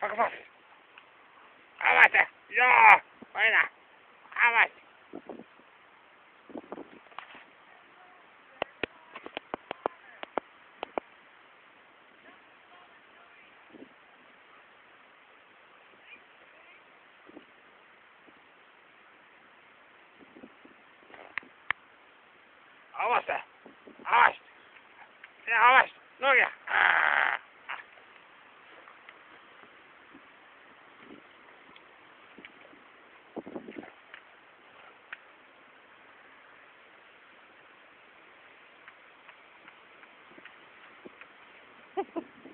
Kapat. Awas. Yo. Mana? Awas. Awas. Awas. Ya awas. No ya. Ha ha.